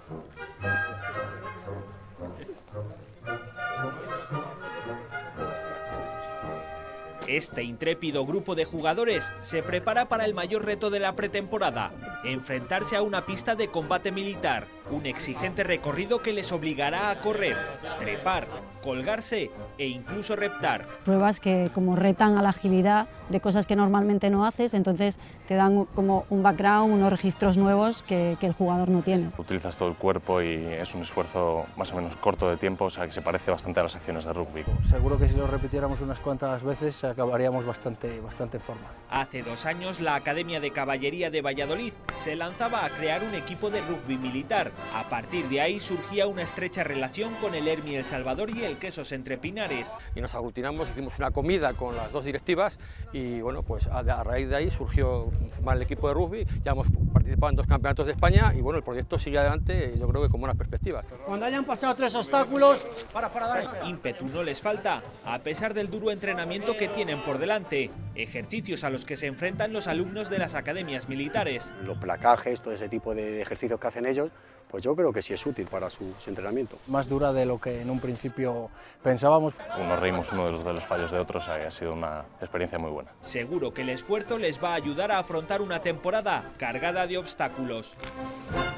Este intrépido grupo de jugadores se prepara para el mayor reto de la pretemporada, enfrentarse a una pista de combate militar, un exigente recorrido que les obligará a correr, trepar, colgarse e incluso reptar. Pruebas que como retan a la agilidad de cosas que normalmente no haces, entonces te dan como un background, unos registros nuevos que el jugador no tiene. Utilizas todo el cuerpo y es un esfuerzo más o menos corto de tiempo, o sea que se parece bastante a las acciones de rugby. Seguro que si lo repitiéramos unas cuantas veces acabaríamos bastante en forma. Hace 2 años la Academia de Caballería de Valladolid se lanzaba a crear un equipo de rugby militar. A partir de ahí surgía una estrecha relación con el Hermi El Salvador y el Quesos Entre Pinares. Y nos aglutinamos, hicimos una comida con las 2 directivas y bueno, pues a raíz de ahí surgió formar el equipo de rugby. Ya hemos participado en 2 campeonatos de España y bueno, el proyecto sigue adelante, yo creo que con buenas perspectivas. Cuando hayan pasado 3 obstáculos, para. Ímpetu no les falta, a pesar del duro entrenamiento que tienen por delante, ejercicios a los que se enfrentan los alumnos de las academias militares. Los placajes, todo ese tipo de ejercicios que hacen ellos, pues yo creo que sí es útil para su entrenamiento. Más dura de lo que en un principio pensábamos. Nos reímos uno de los fallos de otros, ha sido una experiencia muy buena. Seguro que el esfuerzo les va a ayudar a afrontar una temporada cargada de obstáculos.